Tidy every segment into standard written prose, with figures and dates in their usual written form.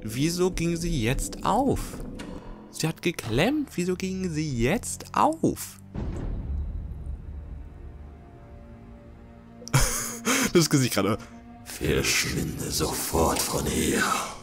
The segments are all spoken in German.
wieso ging sie jetzt auf? Sie hat geklemmt. Wieso ging sie jetzt auf? Das Gesicht gerade. Verschwinde sofort von hier.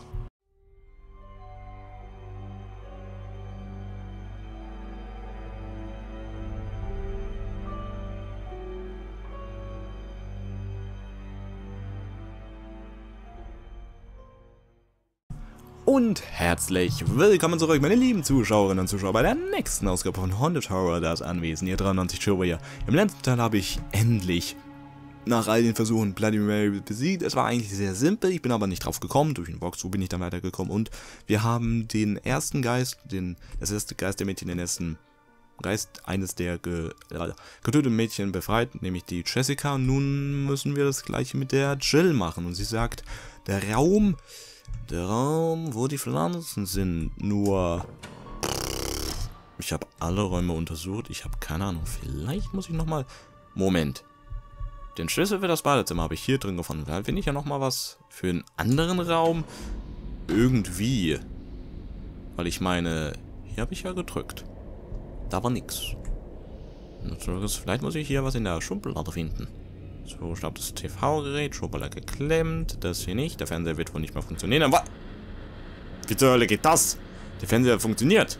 Und herzlich willkommen zurück, meine lieben Zuschauerinnen und Zuschauer, bei der nächsten Ausgabe von Haunted Horror, das Anwesen, hier 93 Show hier. Im letzten Teil habe ich endlich, nach all den Versuchen, Bloody Mary besiegt. Es war eigentlich sehr simpel, ich bin aber nicht drauf gekommen, durch den Walkthrough bin ich dann weitergekommen. Und wir haben den ersten Geist, das erste Geist der Mädchen, den ersten Geist eines der getöteten Mädchen befreit, nämlich die Jessica. Und nun müssen wir das gleiche mit der Jill machen. Und sie sagt, der Raum, wo die Pflanzen sind, nur... Ich habe alle Räume untersucht, ich habe keine Ahnung, vielleicht muss ich nochmal... Moment. Den Schlüssel für das Badezimmer habe ich hier drin gefunden. Da finde ich ja nochmal was für einen anderen Raum. Irgendwie. Weil ich meine, hier habe ich ja gedrückt. Da war nix. Vielleicht muss ich hier was in der Schublade finden. So, ich glaube, das TV-Gerät, Schublade geklemmt. Das hier nicht. Der Fernseher wird wohl nicht mehr funktionieren. Aber wie zur Hölle geht das? Der Fernseher funktioniert.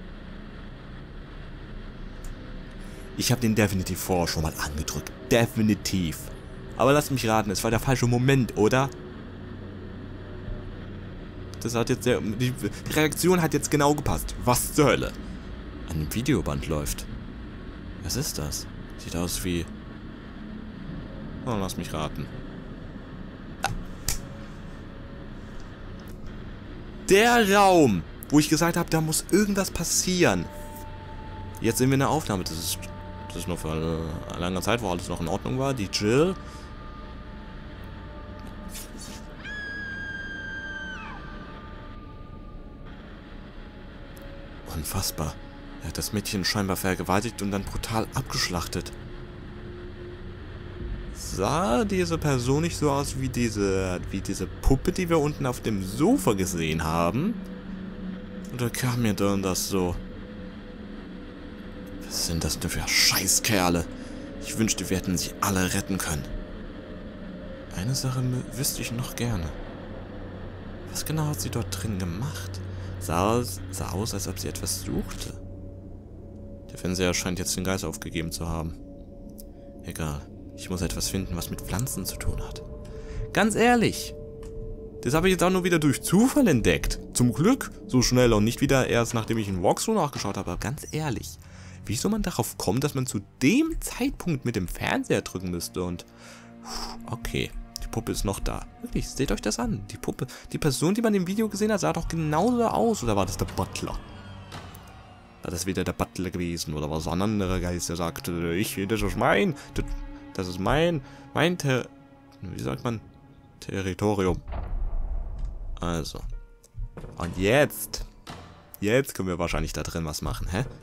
Ich habe den definitiv vorher schon mal angedrückt. Definitiv. Aber lasst mich raten, es war der falsche Moment, oder? Das hat jetzt die Reaktion hat jetzt genau gepasst. Was zur Hölle? An dem Videoband läuft. Was ist das? Sieht aus wie... Oh, lass mich raten. Der Raum, wo ich gesagt habe, da muss irgendwas passieren. Jetzt sehen wir eine Aufnahme. Das ist nur für eine lange Zeit, wo alles noch in Ordnung war. Die Jill. Unfassbar. Er hat das Mädchen scheinbar vergewaltigt und dann brutal abgeschlachtet. Sah diese Person nicht so aus wie diese Puppe, die wir unten auf dem Sofa gesehen haben? Oder kam mir dann das so? Was sind das denn für Scheißkerle? Ich wünschte, wir hätten sie alle retten können. Eine Sache wüsste ich noch gerne. Was genau hat sie dort drin gemacht? Sah aus, als ob sie etwas suchte. Der Fernseher scheint jetzt den Geist aufgegeben zu haben. Egal. Ich muss etwas finden, was mit Pflanzen zu tun hat. Ganz ehrlich. Das habe ich jetzt auch nur wieder durch Zufall entdeckt. Zum Glück so schnell und nicht wieder erst, nachdem ich in Walkthrough nachgeschaut habe. Aber ganz ehrlich. Wieso man darauf kommt, dass man zu dem Zeitpunkt mit dem Fernseher drücken müsste und... Okay, die Puppe ist noch da. Wirklich, seht euch das an. Die Puppe, die Person, die man im Video gesehen hat, sah doch genauso aus. Oder war das der Butler? War das wieder der Butler gewesen? Oder war es ein anderer Geist, der sagte, das ist mein... Das ist mein wie sagt man? Territorium. Also. Und jetzt. Jetzt können wir wahrscheinlich da drin was machen, hä?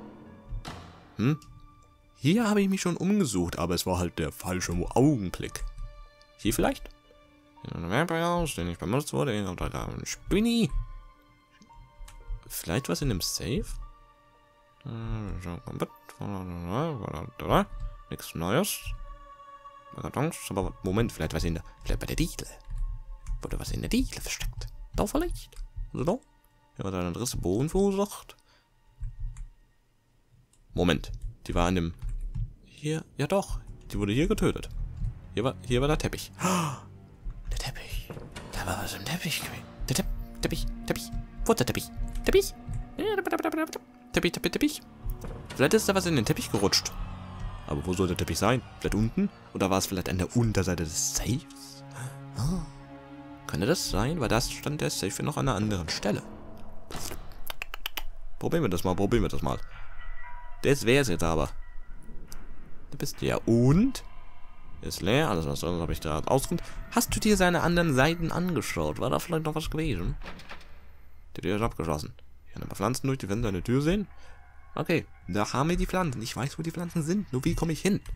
Hier habe ich mich schon umgesucht, aber es war halt der falsche Augenblick. Hier vielleicht? Den ich benutzt wurde. Ein Spinni. Vielleicht was in dem Safe? Nichts Neues. Aber Moment, vielleicht was vielleicht bei der Diele. Wurde was in der Diele versteckt. Da vielleicht? Also da? Ja, was ein Adresse Boden verursacht. Moment. Die war an dem... Hier... Ja doch. Die wurde hier getötet. Hier war der Teppich. Der Teppich. Da war was im Teppich. Der Teppich. Wo ist der Teppich? Teppich? Teppich. Vielleicht ist da was in den Teppich gerutscht. Aber wo soll der Teppich sein? Vielleicht unten? Oder war es vielleicht an der Unterseite des Safes? Oh. Könnte das sein? Weil das stand der Safe noch an einer anderen Stelle. Probieren wir das mal. Das wäre es jetzt aber. Du bist ja und? Ist leer, alles was sonst habe ich da ausgefunden. Hast du dir seine anderen Seiten angeschaut? War da vielleicht noch was gewesen? Die Tür ist abgeschlossen. Ich kann ein paar Pflanzen durch die Fenster eine Tür sehen. Okay, da haben wir die Pflanzen. Ich weiß, wo die Pflanzen sind. Nur wie komme ich hin?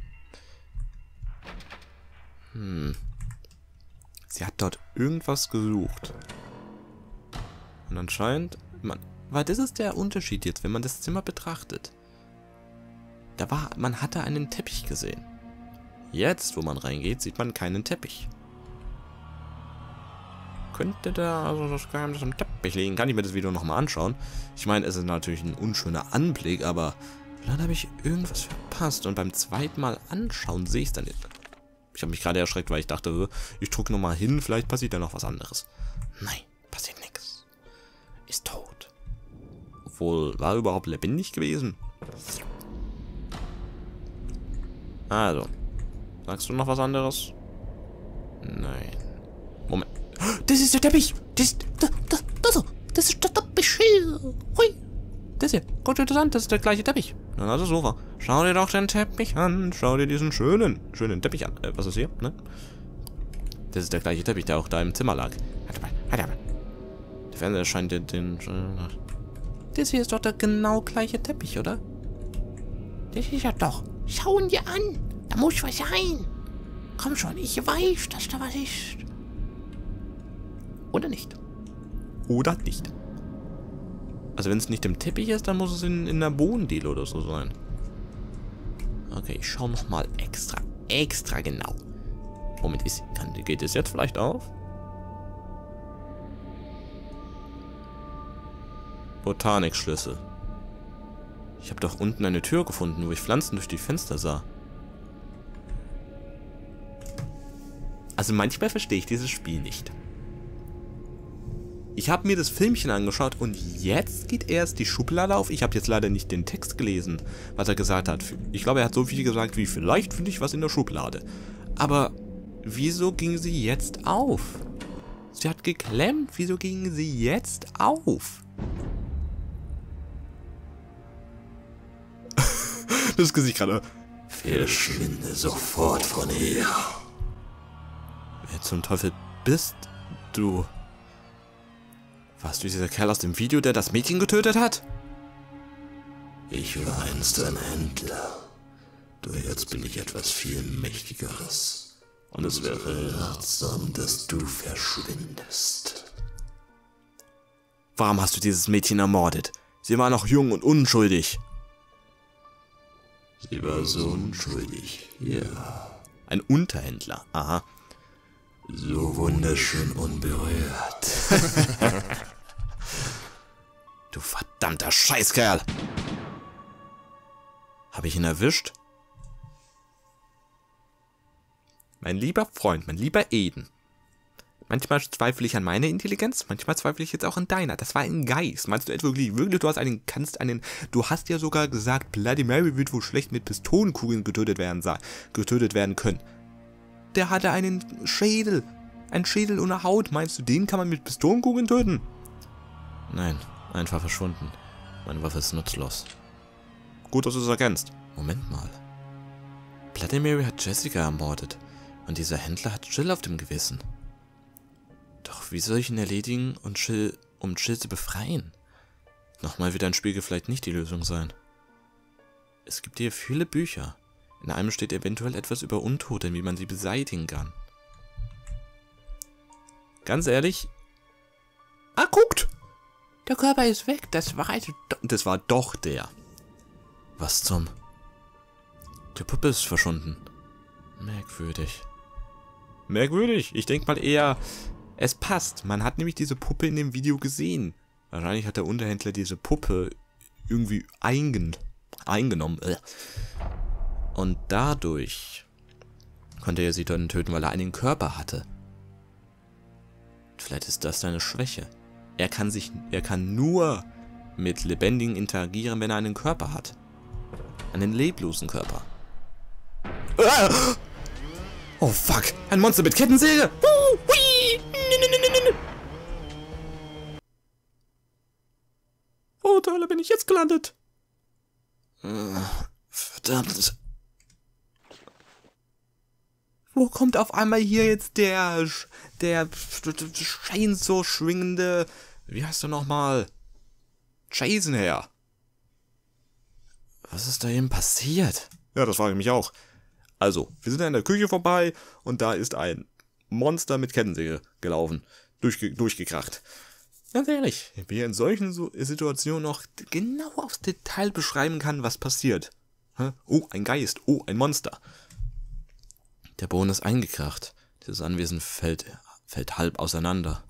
Sie hat dort irgendwas gesucht. Und anscheinend, weil das ist der Unterschied jetzt, wenn man das Zimmer betrachtet. Man hatte einen Teppich gesehen. Jetzt, wo man reingeht, sieht man keinen Teppich. Könnte da also das Geheimnis am Teppich liegen? Kann ich mir das Video nochmal anschauen? Ich meine, es ist natürlich ein unschöner Anblick, aber vielleicht habe ich irgendwas verpasst. Und beim zweiten Mal anschauen sehe ich es dann nicht. Ich habe mich gerade erschreckt, weil ich dachte, ich drücke nochmal hin, vielleicht passiert da noch was anderes. Nein, passiert nichts. Ist tot. Obwohl, war er überhaupt lebendig gewesen? Also, sagst du noch was anderes? Nein. Moment. Das ist der Teppich! Das ist der Teppich! Hui! Das hier, gut interessant, das ist der gleiche Teppich. Na, also Sofa. Schau dir doch den Teppich an. Schau dir diesen schönen Teppich an. Was ist hier, ne? Das ist der gleiche Teppich, der auch da im Zimmer lag. Warte mal. Der Fernseher scheint den... Das hier ist doch der genau gleiche Teppich, oder? Das ist ja doch. Schau ihn dir an. Da muss was sein. Komm schon, ich weiß, dass da was ist. Oder nicht? Oder nicht. Also wenn es nicht im Teppich ist, dann muss es in der Bodendiele oder so sein. Okay, ich schaue nochmal extra genau. Moment, geht es jetzt vielleicht auf? Botanikschlüssel. Ich habe doch unten eine Tür gefunden, wo ich Pflanzen durch die Fenster sah. Also manchmal verstehe ich dieses Spiel nicht. Ich habe mir das Filmchen angeschaut und jetzt geht erst die Schublade auf. Ich habe jetzt leider nicht den Text gelesen, was er gesagt hat. Ich glaube, er hat so viel gesagt wie, vielleicht finde ich was in der Schublade. Aber wieso ging sie jetzt auf? Sie hat geklemmt. Wieso ging sie jetzt auf? Das Gesicht gerade. Verschwinde sofort von hier. Wer zum Teufel bist du? Warst du dieser Kerl aus dem Video, der das Mädchen getötet hat? Ich war einst ein Händler. Doch jetzt bin ich etwas viel Mächtigeres. Und es wäre ratsam, dass du verschwindest. Warum hast du dieses Mädchen ermordet? Sie war noch jung und unschuldig. Sie war so unschuldig, ja. Ein Unterhändler, aha. So wunderschön unberührt. Du verdammter Scheißkerl! Habe ich ihn erwischt? Mein lieber Freund, mein lieber Eden. Manchmal zweifle ich an meiner Intelligenz, manchmal zweifle ich jetzt auch an deiner. Das war ein Geist. Meinst du etwa wirklich, du hast ja sogar gesagt, Bloody Mary wird wohl schlecht mit Pistolenkugeln getötet werden können. Der hatte einen Schädel. Ein Schädel ohne Haut. Meinst du, den kann man mit Pistolenkugeln töten? Nein, einfach verschwunden. Meine Waffe ist nutzlos. Gut, dass du es erkennst. Moment mal. Bloody Mary hat Jessica ermordet. Und dieser Händler hat Jill auf dem Gewissen. Doch wie soll ich ihn erledigen, um Jill zu befreien? Nochmal wird ein Spiegel vielleicht nicht die Lösung sein. Es gibt hier viele Bücher. In einem steht eventuell etwas über Untote, wie man sie beseitigen kann. Ganz ehrlich... Ah, guckt! Der Körper ist weg, das war doch der. Was zum... Die Puppe ist verschwunden. Merkwürdig. Merkwürdig, ich denke mal eher... Es passt, man hat nämlich diese Puppe in dem Video gesehen. Wahrscheinlich hat der Unterhändler diese Puppe irgendwie eingenommen. Und dadurch konnte er sie dann töten, weil er einen Körper hatte. Vielleicht ist das seine Schwäche. Er kann nur mit Lebendigen interagieren, wenn er einen Körper hat. Einen leblosen Körper. Ah! Oh fuck, ein Monster mit Kettensäge! Wo zur Hölle bin ich jetzt gelandet? Verdammt. Wo kommt auf einmal hier jetzt der Chainsaw schwingende, wie heißt er nochmal? Jason her? Was ist da eben passiert? Ja, das frage ich mich auch. Also, wir sind in der Küche vorbei und da ist ein Monster mit Kettensäge gelaufen, durchgekracht. Ganz ehrlich, wer in solchen Situationen noch genau aufs Detail beschreiben kann, was passiert. Oh, ein Geist. Oh, ein Monster. Der Boden ist eingekracht. Dieses Anwesen fällt halb auseinander.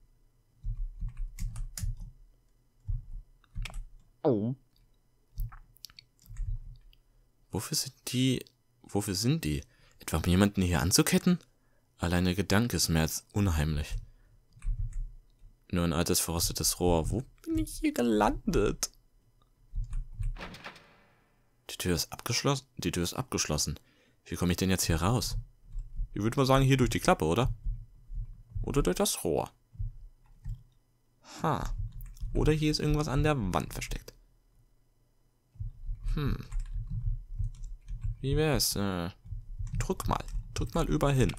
Oh. Wofür sind die? Etwa um jemanden hier anzuketten? Allein der Gedanke ist mehr als unheimlich. Nur ein altes, verrostetes Rohr. Wo bin ich hier gelandet? Die Tür ist abgeschlossen. Wie komme ich denn jetzt hier raus? Ich würde mal sagen, hier durch die Klappe, oder? Oder durch das Rohr. Oder hier ist irgendwas an der Wand versteckt. Wie wär's? Drück mal überall hin.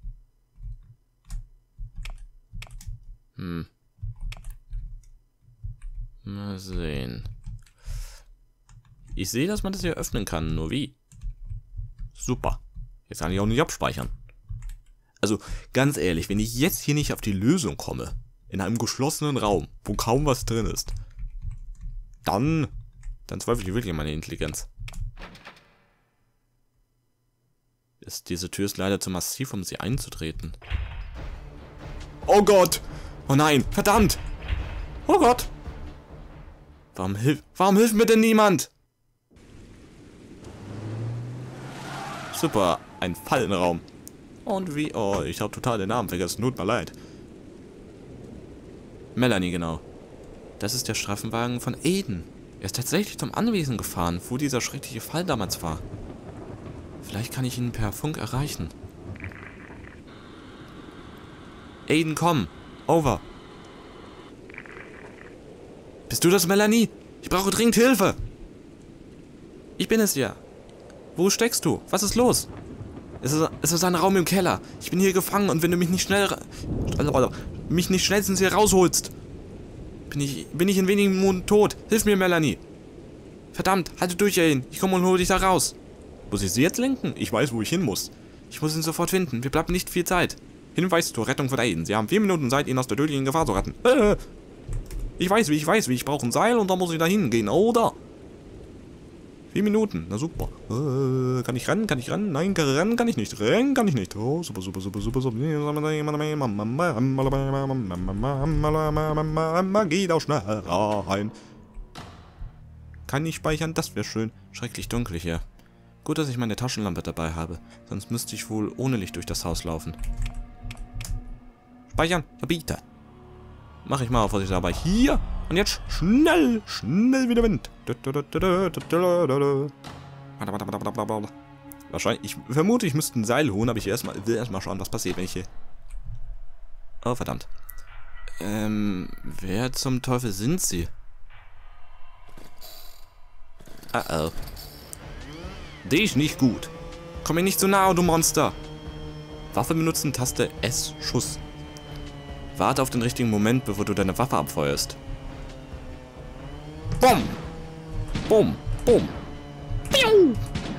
Mal sehen. Ich sehe, dass man das hier öffnen kann, nur wie? Super. Jetzt kann ich auch nicht abspeichern. Also, ganz ehrlich, wenn ich jetzt hier nicht auf die Lösung komme, in einem geschlossenen Raum, wo kaum was drin ist, dann zweifle ich wirklich an meine Intelligenz. Diese Tür ist leider zu massiv, um sie einzutreten. Oh Gott! Oh nein! Verdammt! Oh Gott! Warum hilft mir denn niemand? Super, ein Fallenraum. Und wie? Oh, ich habe total den Namen vergessen. Tut mir leid. Melanie, genau. Das ist der Streifenwagen von Aiden. Er ist tatsächlich zum Anwesen gefahren, wo dieser schreckliche Fall damals war. Vielleicht kann ich ihn per Funk erreichen. Aiden, komm. Over. Bist du das, Melanie? Ich brauche dringend Hilfe. Ich bin es ja. Wo steckst du? Was ist los? Es ist ein Raum im Keller. Ich bin hier gefangen und wenn du mich nicht schnellstens hier rausholst, bin ich in wenigen Minuten tot. Hilf mir, Melanie. Verdammt, halte durch, Aiden. Ich komme und hole dich da raus. Muss ich sie jetzt lenken? Ich weiß, wo ich hin muss. Ich muss ihn sofort finden. Wir bleiben nicht viel Zeit. Hinweis zur Rettung von Aiden. Sie haben 4 Minuten Zeit, ihn aus der tödlichen Gefahr zu retten. Ich weiß, wie. Ich brauche ein Seil und dann muss ich da hingehen, oder? 4 Minuten. Na super. Kann ich rennen? Nein, rennen kann ich nicht. Oh, super. Geh da schnell rein. Kann ich speichern? Das wäre schön. Schrecklich dunkel hier. Gut, dass ich meine Taschenlampe dabei habe. Sonst müsste ich wohl ohne Licht durch das Haus laufen. Speichern? Ja, bitte. Mach ich mal auf, was ich dabei. Hier. Und jetzt schnell wie der Wind. Wahrscheinlich, ich vermute, ich müsste ein Seil holen, aber ich will erstmal schauen, was passiert, wenn ich hier... Oh, verdammt. Wer zum Teufel sind sie? Oh. Dich nicht gut. Komm mir nicht zu nahe, du Monster. Waffe benutzen, Taste S, Schuss. Warte auf den richtigen Moment, bevor du deine Waffe abfeuerst. Bumm! Bumm! Bumm! Piu!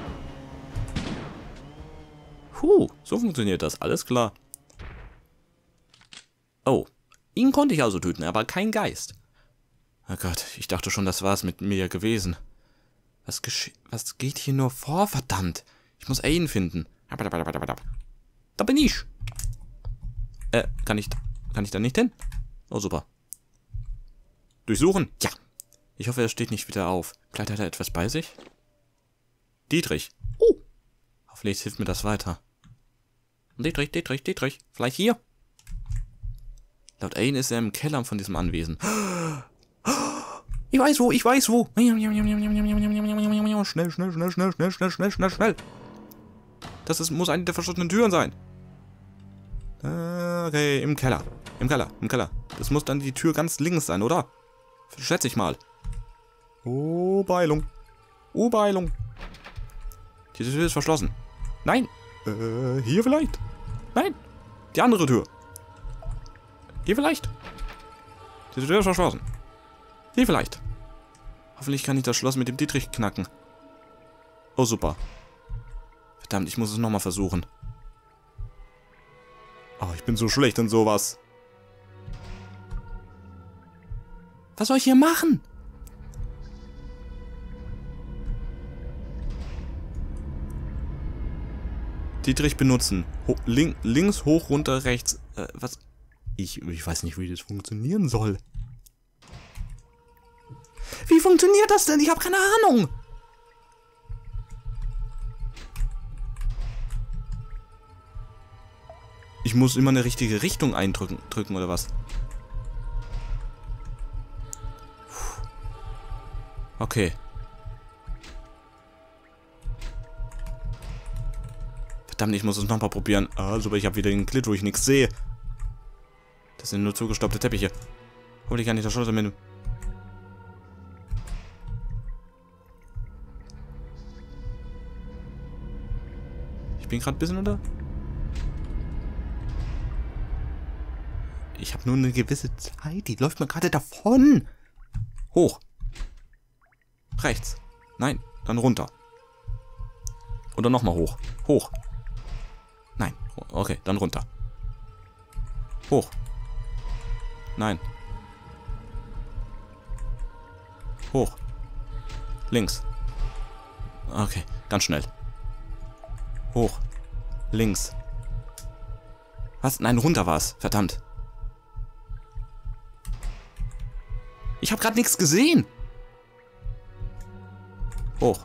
So funktioniert das, alles klar. Oh, ihn konnte ich also töten, aber kein Geist. Oh Gott, ich dachte schon, das war's mit mir gewesen. Was geht hier nur vor, verdammt? Ich muss Aiden finden. Da bin ich. Kann ich da nicht hin? Oh, super. Durchsuchen? Ja. Ich hoffe, er steht nicht wieder auf. Vielleicht hat er etwas bei sich? Dietrich. Hoffentlich hilft mir das weiter. Dietrich. Vielleicht hier? Laut Aiden ist er im Keller von diesem Anwesen. Ich weiß wo. Schnell. Muss eine der verschlossenen Türen sein. Okay, im Keller. Das muss dann die Tür ganz links sein, oder? Schätze ich mal. Oh, Beilung. Diese Tür ist verschlossen. Nein. Hier vielleicht? Nein. Die andere Tür. Hier vielleicht? Diese Tür ist verschlossen. Hier vielleicht. Hoffentlich kann ich das Schloss mit dem Dietrich knacken. Oh, super. Verdammt, ich muss es nochmal versuchen. Oh, ich bin so schlecht in sowas. Was soll ich hier machen? Dietrich benutzen. Links, hoch, runter, rechts. Was? Ich weiß nicht, wie das funktionieren soll. Wie funktioniert das denn? Ich habe keine Ahnung. Ich muss immer eine richtige Richtung drücken oder was? Okay. Verdammt, ich muss es nochmal probieren. Ah, super, ich habe wieder den Glitch, wo ich nichts sehe. Das sind nur zugestaubte Teppiche. Hoffentlich kann ich das Schloss am Ende. Ich bin gerade ein bisschen unter. Ich habe nur eine gewisse Zeit. Die läuft mir gerade davon. Hoch. Rechts. Nein, dann runter. Oder nochmal hoch. Hoch. Nein. Okay, dann runter. Hoch. Nein. Hoch. Links. Okay, ganz schnell. Hoch. Links. Was? Nein, runter war es. Verdammt. Ich habe gerade nichts gesehen. Hoch.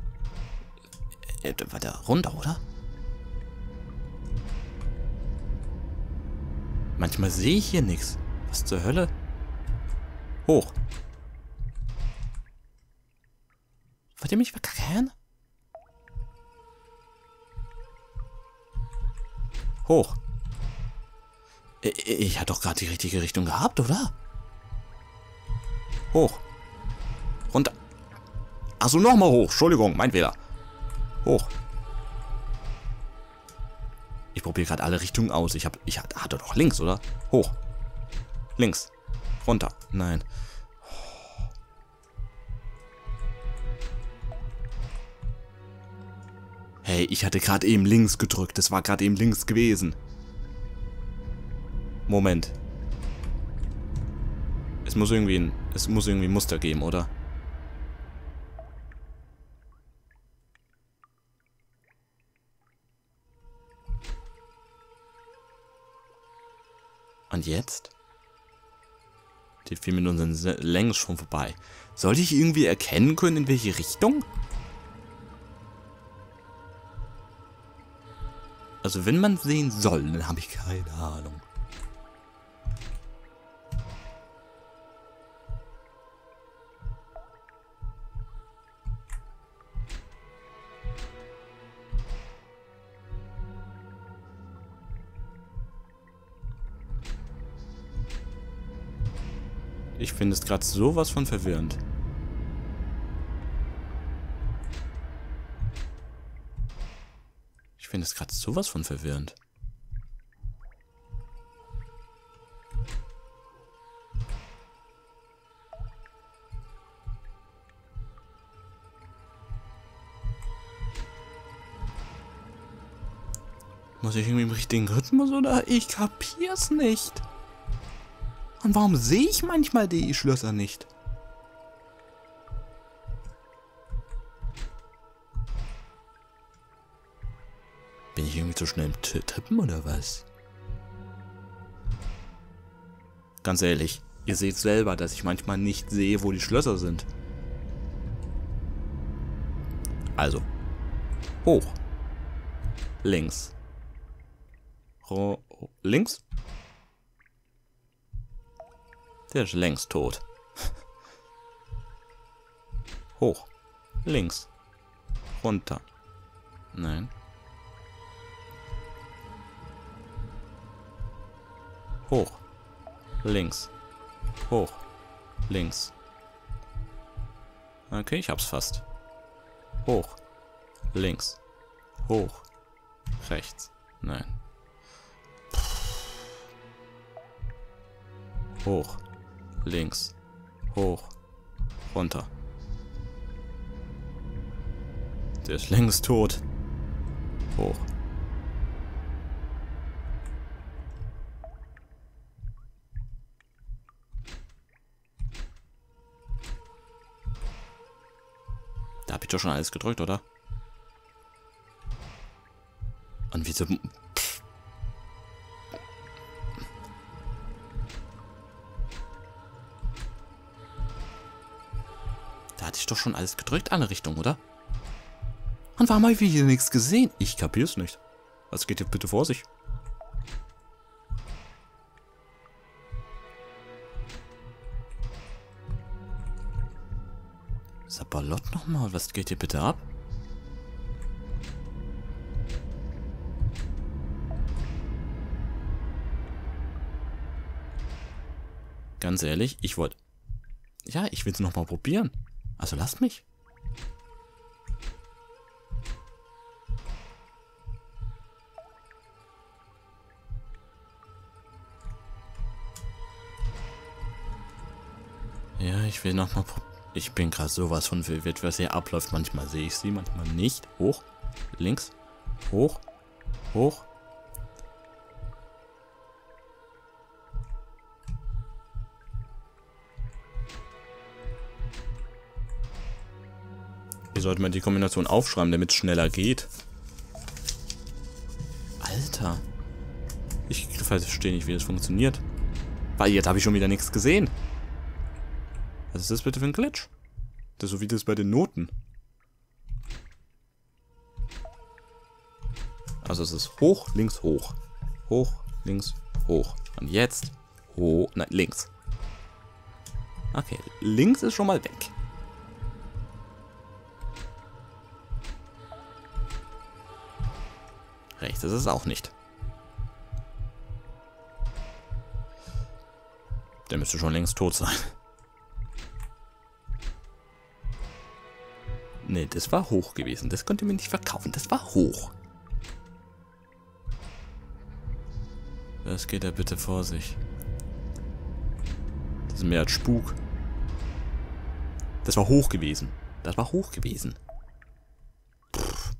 War der runter, oder? Manchmal sehe ich hier nichts. Was zur Hölle? Hoch. Wollt ihr mich verkacken? Hoch. Ich hatte doch gerade die richtige Richtung gehabt, oder? Hoch. Runter. Achso, nochmal hoch. Entschuldigung, mein Fehler. Hoch. Ich probiere gerade alle Richtungen aus. Ich hatte doch links, oder? Hoch. Links. Runter. Nein. Hey, ich hatte gerade eben links gedrückt. Das war gerade eben links gewesen. Moment. Es muss irgendwie ein Muster geben, oder? Und jetzt? Die 4 Minuten sind längst schon vorbei. Sollte ich irgendwie erkennen können, in welche Richtung? Also wenn man sehen soll, dann habe ich keine Ahnung. Ich finde es gerade sowas von verwirrend. Ich finde es gerade sowas von verwirrend. Muss ich irgendwie im richtigen Rhythmus oder? Ich kapier's nicht. Und warum sehe ich manchmal die Schlösser nicht? Bin ich irgendwie zu schnell im Tippen oder was? Ganz ehrlich, ihr seht selber, dass ich manchmal nicht sehe, wo die Schlösser sind. Also, hoch, links, links? Der ist längst tot. Hoch. Links. Runter. Nein. Hoch. Links. Hoch. Links. Okay, ich hab's fast. Hoch. Links. Hoch. Rechts. Nein. Hoch. Links. Hoch. Runter. Der ist längst tot. Hoch. Da habe ich doch schon alles gedrückt, oder? Und wieso... Da hatte ich doch schon alles gedrückt, alle Richtungen, oder? Und warum habe ich hier nichts gesehen? Ich kapier's nicht. Was geht hier bitte vor sich? Sabalot nochmal, was geht hier bitte ab? Ganz ehrlich, ich wollte... Ja, ich will es nochmal probieren. Also lasst mich. Ja, ich will nochmal probieren. Ich bin gerade sowas von verwirrt, was hier abläuft. Manchmal sehe ich sie, manchmal nicht. Hoch, links, hoch, hoch. Hier sollte man die Kombination aufschreiben, damit es schneller geht. Alter. Ich verstehe nicht, wie das funktioniert. Weil jetzt habe ich schon wieder nichts gesehen. Was ist das bitte für ein Glitch? Das ist so wie das bei den Noten. Also es ist hoch, links, hoch. Hoch, links, hoch. Und jetzt hoch, nein, links. Okay, links ist schon mal weg. Rechts ist es auch nicht. Der müsste schon längst tot sein. Nee, das war hoch gewesen. Das konnte ihr mir nicht verkaufen. Das war hoch. Das geht ja bitte vor sich. Das ist mehr als Spuk. Das war hoch gewesen. Das war hoch gewesen. Pff.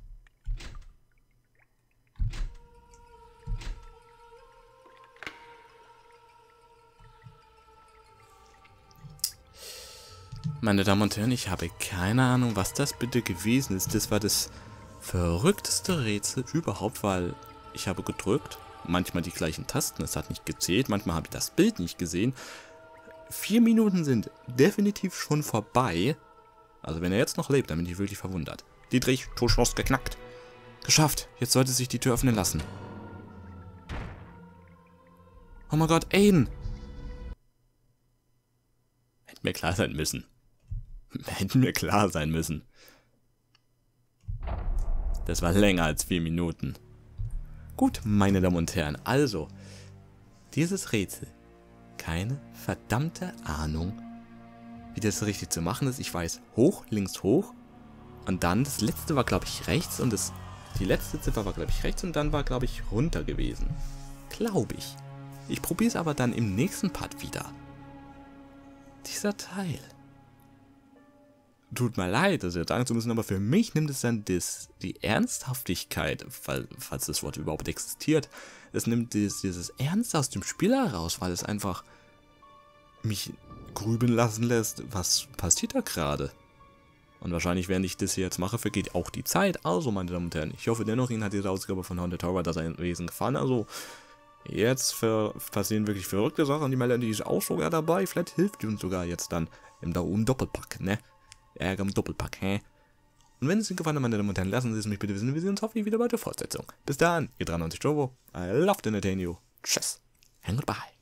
Meine Damen und Herren, ich habe keine Ahnung, was das bitte gewesen ist. Das war das verrückteste Rätsel überhaupt, weil ich habe gedrückt. Manchmal die gleichen Tasten, es hat nicht gezählt. Manchmal habe ich das Bild nicht gesehen. 4 Minuten sind definitiv schon vorbei. Also wenn er jetzt noch lebt, dann bin ich wirklich verwundert. Dietrich, Torschloss geknackt. Geschafft. Jetzt sollte sich die Tür öffnen lassen. Oh mein Gott, Aiden. Hätte mir klar sein müssen. Hätten mir klar sein müssen. Das war länger als 4 Minuten. Gut, meine Damen und Herren, also, dieses Rätsel. Keine verdammte Ahnung, wie das richtig zu machen ist. Ich weiß, hoch, links, hoch. Und dann, das letzte war, glaube ich, rechts. Und die letzte Ziffer war, glaube ich, rechts. Und dann war, glaube ich, runter gewesen. Glaube ich. Ich probiere es aber dann im nächsten Part wieder. Dieser Teil. Tut mir leid, das jetzt sagen zu müssen, aber für mich nimmt es dann die Ernsthaftigkeit, falls das Wort überhaupt existiert, es nimmt dieses Ernst aus dem Spiel heraus, weil es einfach mich grübeln lassen lässt, was passiert da gerade. Und wahrscheinlich, während ich das hier jetzt mache, vergeht auch die Zeit. Also, meine Damen und Herren, ich hoffe dennoch, Ihnen hat diese Ausgabe von Haunted Tower das Wesen gefallen. Also, jetzt passieren wirklich verrückte Sachen. Die Melanie ist auch sogar dabei. Vielleicht hilft die uns sogar jetzt dann im Doppelpack, ne? Ärger im Doppelpack, hä? Und wenn es Ihnen gefallen hat, meine Damen und Herren, lassen Sie es mich bitte wissen. Wir sehen uns hoffentlich wieder bei der Fortsetzung. Bis dann, ihr 93 Turbo. I love to entertain you. Tschüss and goodbye.